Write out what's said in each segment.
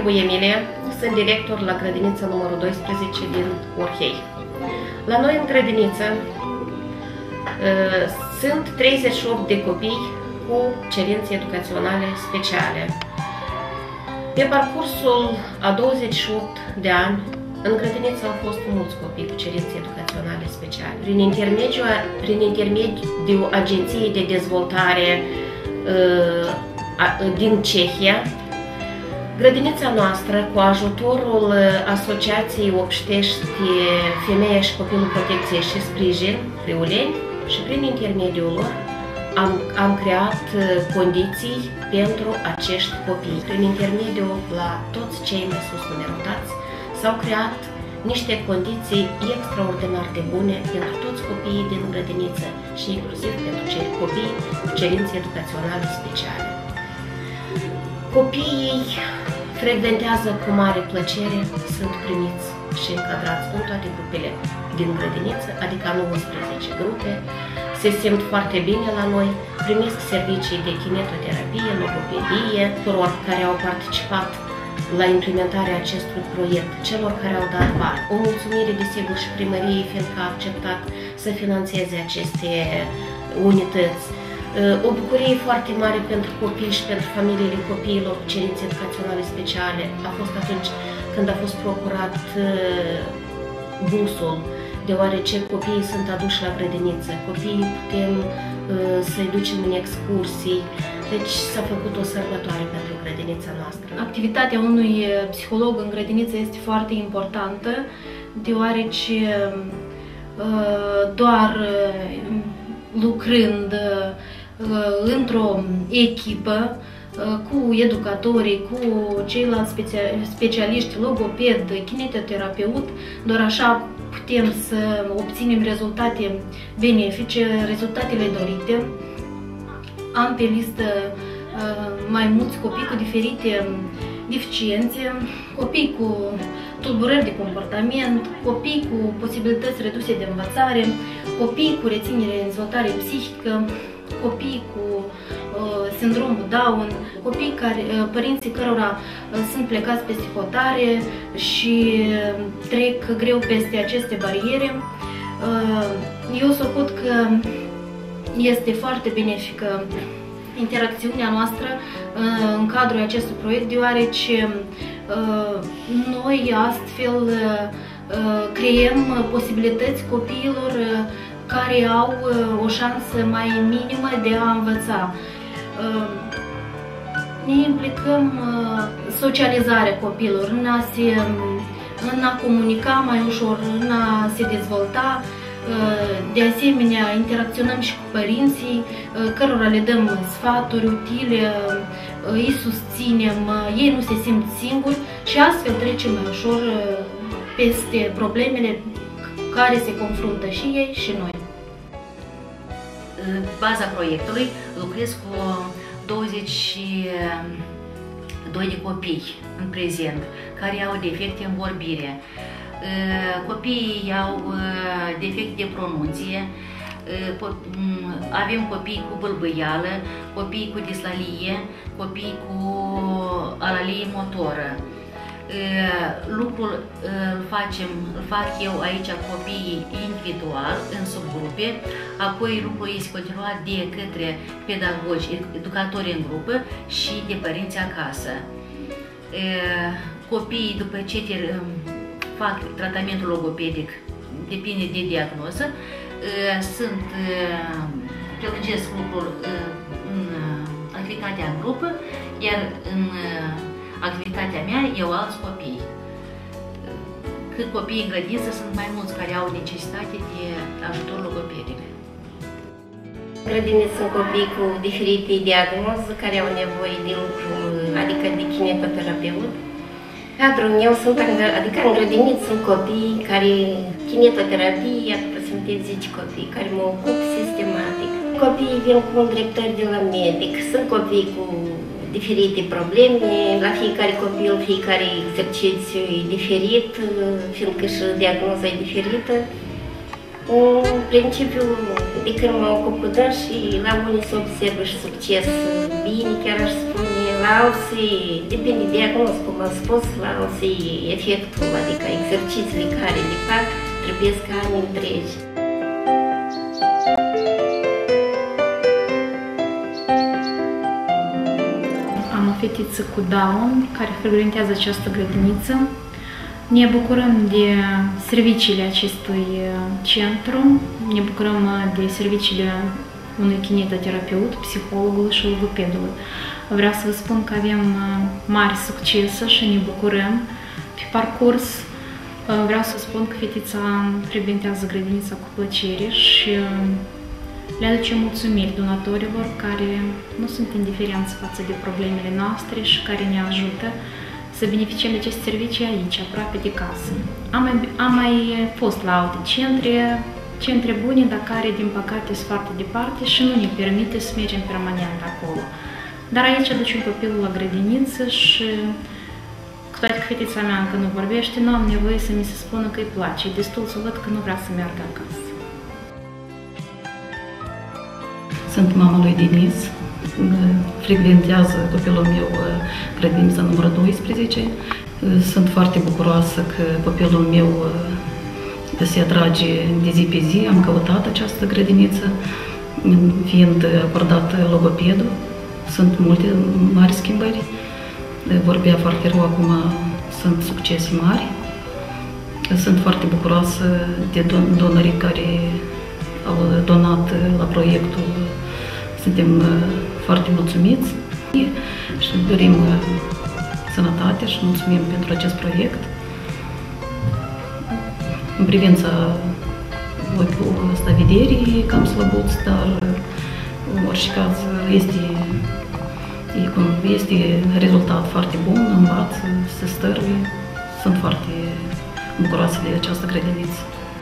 Târgu Emilia, sunt director la grădinița numărul 12 din Orhei. La noi în grădiniță sunt 38 de copii cu cerințe educaționale speciale. Pe parcursul a 28 de ani, în grădiniță au fost mulți copii cu cerințe educaționale speciale. Prin intermediul Agenției de Dezvoltare din Cehia, grădinița noastră, cu ajutorul Asociației Obștești Femeia și Copilul Protecție și Sprijin, Friuleni, și prin intermediul lor am creat condiții pentru acești copii. Prin intermediul la toți cei mai sus numerotați s-au creat niște condiții extraordinar de bune pentru toți copiii din grădiniță și inclusiv pentru cei copii cu cerințe educaționale speciale. Copiii frecventează cu mare plăcere, sunt primiți și încadrați în toate grupele din grădiniță, adică 19 grupe, se simt foarte bine la noi, primesc servicii de kinetoterapie, logopedie, tuturor care au participat la implementarea acestui proiect, celor care au dat bani. O mulțumire, desigur, și primăriei, fiindcă a acceptat să finanțeze aceste unități. O bucurie foarte mare pentru copii și pentru familiile copiilor cu cerințe educaționale speciale a fost atunci când a fost procurat busul, deoarece copiii sunt aduși la grădiniță, copiii putem să-i ducem în excursii, deci s-a făcut o sărbătoare pentru grădinița noastră. Activitatea unui psiholog în grădiniță este foarte importantă, deoarece doar lucrând într-o echipă cu educatorii, cu ceilalți specialiști, logoped, kinetoterapeut, doar așa putem să obținem rezultate benefice, rezultatele dorite. Am pe listă mai mulți copii cu diferite deficiențe, copii cu tulburări de comportament, copii cu posibilități reduse de învățare, copii cu reținere în dezvoltare psihică, copii cu sindromul Down, copii părinții cărora sunt plecați peste hotare și trec greu peste aceste bariere. Eu socot că este foarte benefică interacțiunea noastră în cadrul acestui proiect, deoarece noi astfel creăm posibilități copiilor care au o șansă mai minimă de a învăța. Ne implicăm socializarea copilor, în a comunica mai ușor, în a se dezvolta. De asemenea, interacționăm și cu părinții, cărora le dăm sfaturi utile, îi susținem, ei nu se simt singuri și astfel trecem mai ușor peste problemele care se confruntă și ei și noi. În baza proiectului lucrez cu 22 de copii în prezent care au defecte în vorbire. Copiii au defecte de pronunție, avem copii cu bâlbâială, copii cu dislalie, copii cu alalie motoră. Lucrul îl fac eu aici copiii individual, în subgrupe, apoi lucrul este continuat de către pedagogi, educatori în grupă și de părinți acasă. Copiii, după ce fac tratamentul logopedic, depinde de diagnoză, prelungesc lucrul în activitatea în grupă, iar în activitatea mea eu alți copii. Cât copiii în grădiniță sunt mai mulți care au necesitate de ajutor logopedic. În grădiniță sunt copii cu diferite diagnoze care au nevoie de lucru, adică de kinetoterapeut. Cadrul meu sunt, adică în grădiniță sunt copii care, kinetoterapie, iată sunteți 10 copii care mă ocup sistematic. Copiii vin cu îndreptări de la medic, sunt copii cu diferite probleme, la fiecare copil, fiecare exercițiu e diferit, fiindcă și diagnoza e diferită. În principiu, de când mă ocup cu și la unii se observă și succes bine, chiar aș spune, la alții, depinde de diagnoz, cum am spus, la alții efectul, adică exercițiile care le fac, trebuie ca ani întregi. Am o fetiță cu Down care frecventează această grădiniță. Ne bucurăm de serviciile acestui centru, ne bucurăm de serviciile unui kinetoterapeut, psihologul și logopedului. Vreau să vă spun că avem mari succese și ne bucurăm pe parcurs. Vreau să spun că fetița frecventează grădinița cu plăcere și le aduce mulțumiri donatorilor care nu sunt indiferenți față de problemele noastre și care ne ajută să beneficiem de aceste servicii aici, aproape de casă. Am mai fost la alte centre bune, dar care, din păcate, sunt foarte departe și nu ne permite să mergem permanent acolo. Dar aici aducem copilul la grădiniță și, cu toate că fetița mea încă nu vorbește, nu am nevoie să mi se spună că îi place. E destul să văd că nu vrea să meargă acasă. Sunt mama lui Denis. Frecventează copilul meu grădinița numărul 12. Sunt foarte bucuroasă că copilul meu se atrage de zi pe zi. Am căutat această grădiniță, fiind acordat logopedul. Sunt multe mari schimbări. Vorbea foarte rău, acum sunt succese mari. Sunt foarte bucuroasă de donorii care au donat la proiectul. Suntem foarte mulțumiți și dorim sănătate și mulțumim pentru acest proiect. În privința ochiul vederii cam slăbuț, dar în orice caz este rezultat foarte bun, învață, se stăruie. Sunt foarte bucuroasă de această grădiniță.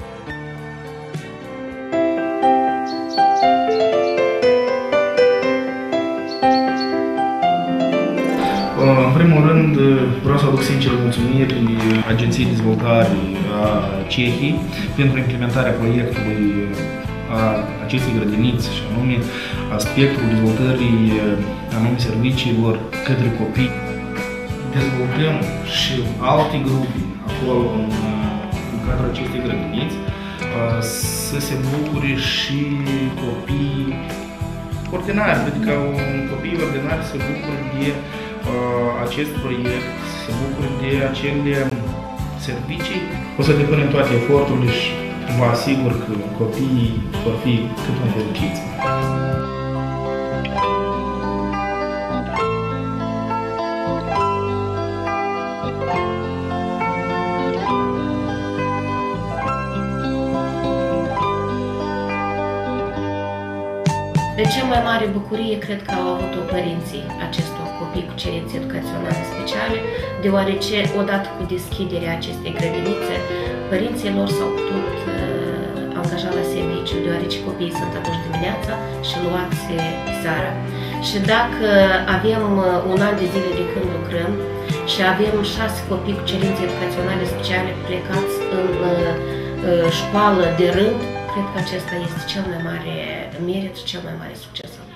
În primul rând, vreau să aduc sincer mulțumiri Agenției de Dezvoltare a Cehiei pentru implementarea proiectului a acestei grădinițe și anume aspectul dezvoltării anume serviciilor către copii. Dezvoltăm și alte grupe acolo în cadrul acestei grădiniți să se bucure și copii ordinari, adică copiii ordinari se bucură de acest proiect, se bucură de acele servicii. O să depunem toate eforturile și vă asigur că copiii vor fi cât mai fericiți. De cea mai mare bucurie cred că au avut-o părinții acestor copii cu cerințe educaționale speciale, deoarece odată cu deschiderea acestei grădinițe, părinții lor s-au putut angaja la serviciu, deoarece copiii sunt aduși dimineața și luați seara. Și dacă avem un an de zile de când lucrăm și avem 6 copii cu cerințe educaționale speciale plecați în școală de rând, cred că acesta este cel mai mare merit și cel mai mare succes.